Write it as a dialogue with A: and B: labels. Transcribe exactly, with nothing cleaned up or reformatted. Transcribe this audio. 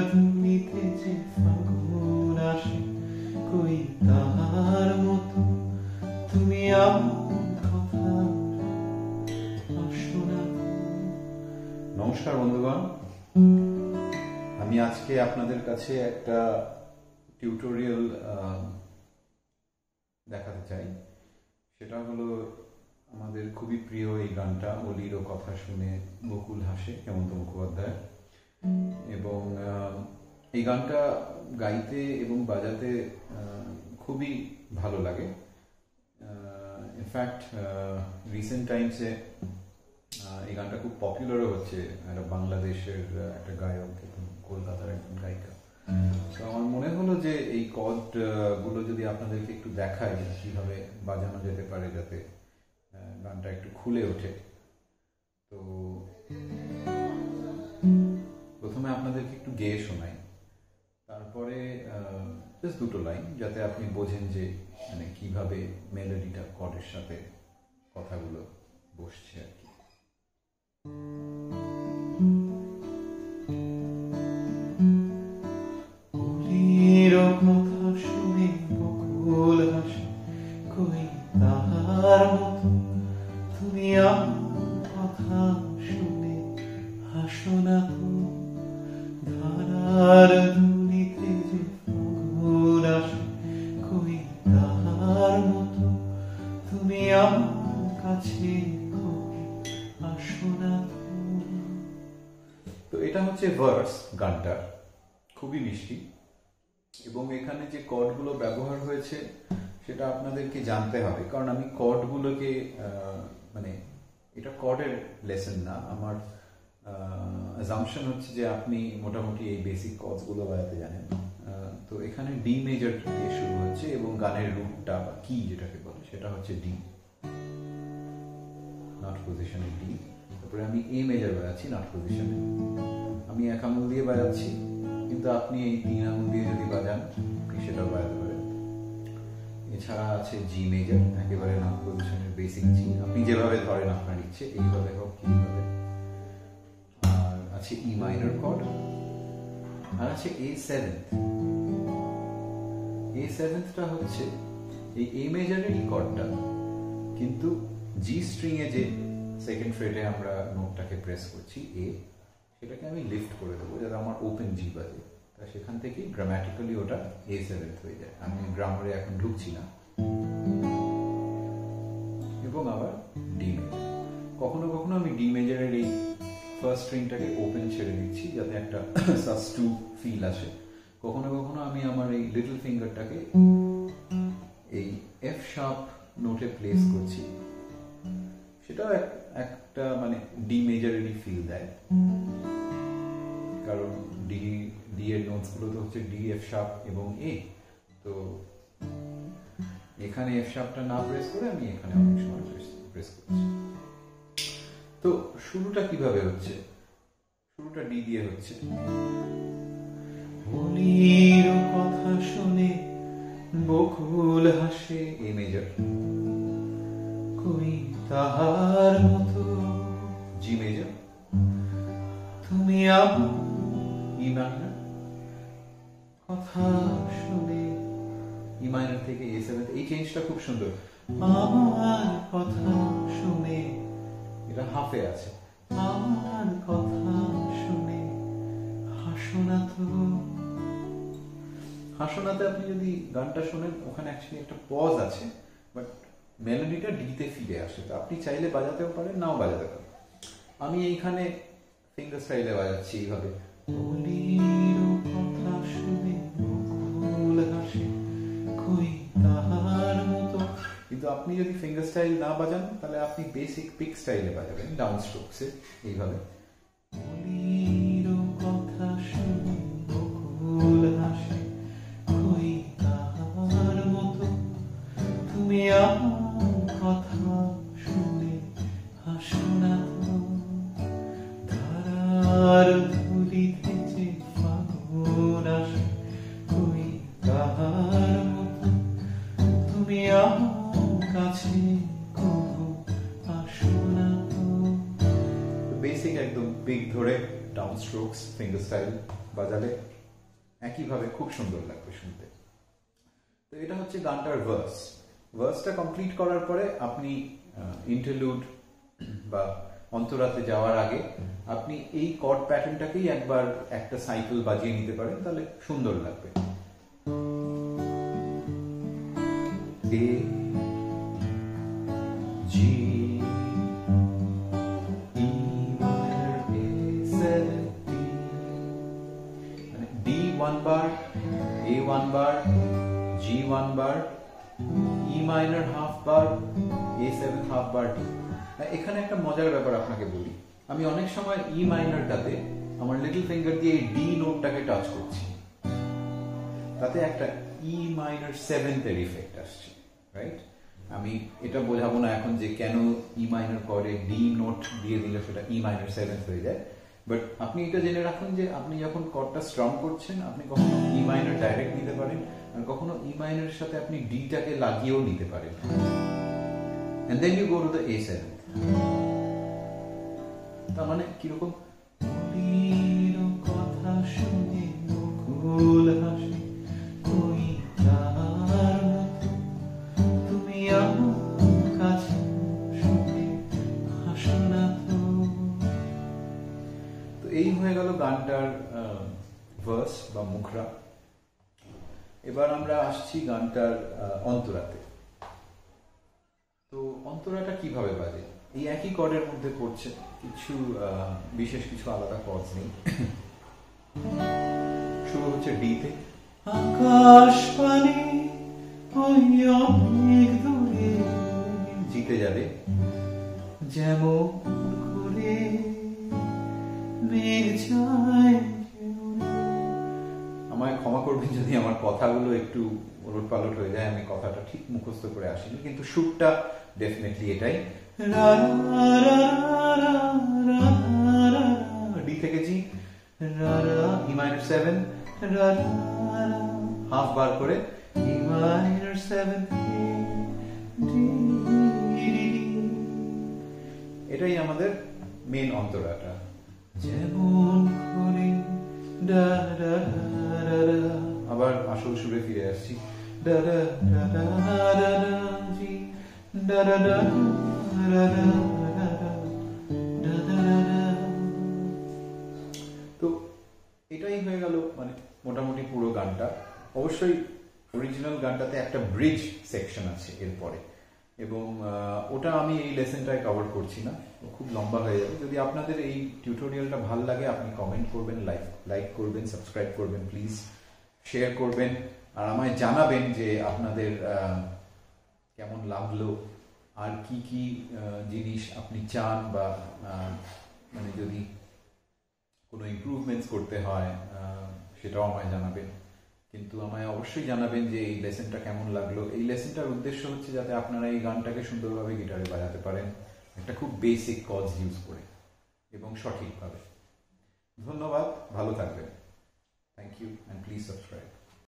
A: ধুলিতে যে ফাগুন আসে কই তাহার মতো তুমি আমার কথা আসো না। নমস্কার বন্ধুগণ, আমি আজকে আপনাদের কাছে একটা টিউটোরিয়াল দেখাতে চাই। সেটা হলো আমাদের খুবই প্রিয় এই গানটা অলিরও কথা শুনে বকুল হাসে, হেমন্ত মুখোপাধ্যায়। এবং এই গানটা গাইতে এবং বাজাতে খুবই ভালো লাগে। ইনফ্যাক্ট রিসেন্ট টাইমসে এই গানটা খুব পপুলারও হচ্ছে। একটা বাংলাদেশের একটা গায়ক এবং কলকাতার একজন গায়িকা। তো আমার মনে হলো যে এই কর্ড গুলো যদি আপনাদেরকে একটু দেখায় কিভাবে বাজানো যেতে পারে যাতে গানটা একটু খুলে ওঠে। তো প্রথমে আপনাদেরকে একটু গেয়ে শোনাই, তারপরে জাস্ট দুটো লাইন যাতে আপনি বোঝেন যে মানে কিভাবে মেলোডিটা কর্ডের সাথে কথাগুলো বসছে আর কি। কথা শুনে বকুল হাসে কই তাহার মতো তুমি আমার কথা শুনে হাসো না তো। ধারার ধুলিতে যে ফাগুন আসে কই তাহার মতো তুমি আমার কাছে আসো না তো। তো এটা হচ্ছে ভার্স গানটার, খুবই মিষ্টি। এবং এখানে যে কর্ডগুলো ব্যবহার হয়েছে সেটা আপনাদেরকে জানতে হবে, কারণ আমি কর্ডগুলোকে মানে এটা কর্ডের লেসন না, আমার অ্যাজাম্পশন হচ্ছে যে আপনি মোটামুটি এই বেসিক কর্ডসগুলো বাজাতে জানেন। তো এখানে ডি মেজর দিয়ে শুরু হচ্ছে এবং গানের রুটটা বা কি যেটাকে বলে সেটা হচ্ছে ডি, নট পজিশনে ডি। তারপরে আমি এ মেজর বাজাচ্ছি নট পজিশনে, আমি এক আঙুল দিয়ে বাজাচ্ছি, কিন্তু আপনি এই তিন আঙুল দিয়ে যদি বাজান আপনি সেটাও বাজাতে পারেন। এছাড়া আছে জি মেজর, একেবারে নট পজিশনের বেসিক জি, আপনি যেভাবে ধরেন আপনার ইচ্ছে, এইভাবে হোক কিভাবে। আর আছে ই মাইনর কর্ড, আর আছে এ সেভেন্থ। এ সেভেন্থটা হচ্ছে এই এ মেজরের ই কর্ডটা, কিন্তু জি স্ট্রিং এ যে সেকেন্ড ফ্রেটে আমরা নোটটাকে প্রেস করছি এ, সেটাকে আমি লিফট করে দেবো যাতে আমার ওপেন জি বাজে। তা সেখান থেকে গ্রামাটিক্যালি ওটা এ সেভেন্থ হয়ে যায়। আমি গ্রামারে এখন ঢুকছি না। এবং আবার ডি মেজর, কখনো কখনো আমি ডি মেজরের এই ফার্স্ট স্ট্রিংটাকে ওপেন ছেড়ে দিচ্ছি যাতে একটা সাস টু ফিল আসে। কখনো কখনো আমি আমার এই লিটল ফিঙ্গারটাকে এই এফ শার্প নোটে প্লেস করছি, সেটাও একটা মানে ডি মেজরেরই ফিল দেয়, কারণ ডি ডি এর নোটস গুলো তো হচ্ছে ডি, এফ শার্প এবং এ। তো এখানে এফ শার্পটা না প্রেস করে আমি এখানে অনেক সময় প্রেস করছি। তো শুরুটা কিভাবে হচ্ছে? শুরুটা ডি দিয়ে হচ্ছে। অলির কথা শুনে বকুল হাসে, এ মেজর, কই তাহার মতো জি মেজর তুমি আমার, ই মাইনর, কথা শুনে ই মাইনর থেকে এ সেভেন্থ। এই চেঞ্জটা খুব সুন্দর। আমার কথা শুনে, এটা হাফে আছে, আমার কথা শুনে হাসো না তো। হাসো নাতে আপনি যদি গানটা শোনেন ওখানে অ্যাকচুয়ালি একটা পজ আছে, বাট মেলোডিটা ডিতে ফিরে আসে। তো আপনি চাইলে বাজাতেও পারেন, নাও বাজাতে পারেন। আমি এইখানে ফিঙ্গার স্টাইলে বাজাচ্ছি এইভাবে, অলির কথা শুনে বকুল হাসে কই তাহার মতো। কিন্তু আপনি যদি ফিঙ্গার স্টাইল না বাজান তাহলে আপনি বেসিক পিক স্টাইলে বাজাবেন, ডাউন স্ট্রোকসে এইভাবে। অলির কথা শুনে বকুল হাসে কই তাহার মতো তুমি আমার কথা শুনে হাসো না তো। ধারার ধুলিতে যে ফাগুন আসে কই তাহার মতো তুমি আমার কাছে কবু আসো না তো। বেসিক একদম পিক ধরে ডাউন স্ট্রোকস ফিঙ্গার স্টাইল বাজালে একইভাবে খুব সুন্দর লাগবে শুনতে। তো এটা হচ্ছে গানটার ভার্স। ভার্সটা কমপ্লিট করার পরে আপনি ইন্টারলুড বা অন্তরাতে যাওয়ার আগে আপনি এই কর্ড প্যাটার্নটাকেই একবার একটা সাইকেল বাজিয়ে নিতে পারেন, তাহলে সুন্দর লাগবে। A G E minor A seven D, মানে D one bar, A one bar, G one bar, E minor half bar, A seven half bar D। এখানে একটা মজার ব্যাপার আপনাকে বলি, আমি অনেক সময় ই মাইনরটাতে আমার লিটল ফিঙ্গার দিয়ে এই ডি নোটটাকে টাচ করছি, তাতে একটা ই মাইনর সেভেন্থ এর ইফেক্ট আসছে, রাইট? আমি এটা বোঝাবো না এখন যে কেন ই মাইনর করে ডি নোট দিয়ে দিলে সেটা ই মাইনর সেভেন্থ হয়ে যায়, বাট আপনি এটা জেনে রাখুন যে আপনি যখন কর্ডটা স্ট্রং করছেন আপনি কখনো ই মাইনর ডাইরেক্ট নিতে পারেন, আর কখনো ই মাইনরের সাথে আপনি ডিটাকে লাগিয়েও নিতে পারেন, and then you go to the A seven। তার মানে কিরকম, কথা শুনে মুকুল হাসি কই তুমি আমার কাছে শুনে হাসো না তো। তো এই হয়ে গেল গানটার ভার্স বা মুখরা। এবার আমরা আসছি গানটার অন্তরাতে। তো অন্তরাটা কিভাবে বাজে? এই একই কর্ডের মধ্যে পড়ছে, কিছু বিশেষ কিছু আলাদা কর্ড নেই। শুরু হচ্ছে ডি তে, আকাশ পানে ওই অনেক দূরে, জিতে যাবে যেমন করে মেঘ যায়। আমায় ক্ষমা করবেন যদি আমার কথাগুলো একটু ওলট পালট হয়ে যায়, আমি কথাটা ঠিক মুখস্থ করে আসিনি, কিন্তু সুরটা ডেফিনেটলি এটাই। ডি থেকে G, E minor seven, half bar করে ই মাইনর সেভেন, এটাই আমাদের মেন অন্তরাটা। যেমন করে ডা ডা ডা ডা, আবার আসল সুরে ফিরে আসছি, ডা ডা ডা ডা ডা জি, ডা ডা ডা ডা ডা ডা ডা। তো এটাই হয়ে গেল মানে মোটামুটি পুরো গানটা। অবশ্যই অরিজিনাল গানটাতে একটা ব্রিজ সেকশন আছে এরপরে, এবং ওটা আমি এই লেসনটায় কভার করছি না, খুব লম্বা হয়ে যাবে। যদি আপনাদের এই টিউটোরিয়ালটা ভালো লাগে আপনি কমেন্ট করবেন, লাইক লাইক করবেন, সাবস্ক্রাইব করবেন, প্লিজ শেয়ার করবেন, আর আমায় জানাবেন যে আপনাদের কেমন লাগলো, আর কি কি জিনিস আপনি চান, বা মানে যদি কোনো ইমপ্রুভমেন্টস করতে হয় সেটাও আমায় জানাবেন। কিন্তু আমায় অবশ্যই জানাবেন যে এই লেসনটা কেমন লাগলো। এই লেসনটার উদ্দেশ্য হচ্ছে যাতে আপনারা এই গানটাকে সুন্দরভাবে গিটারে বাজাতে পারেন, একটা খুব বেসিক কর্ডস ইউজ করে এবং সঠিকভাবে। ধন্যবাদ, ভালো থাকবেন। Thank you, and please subscribe.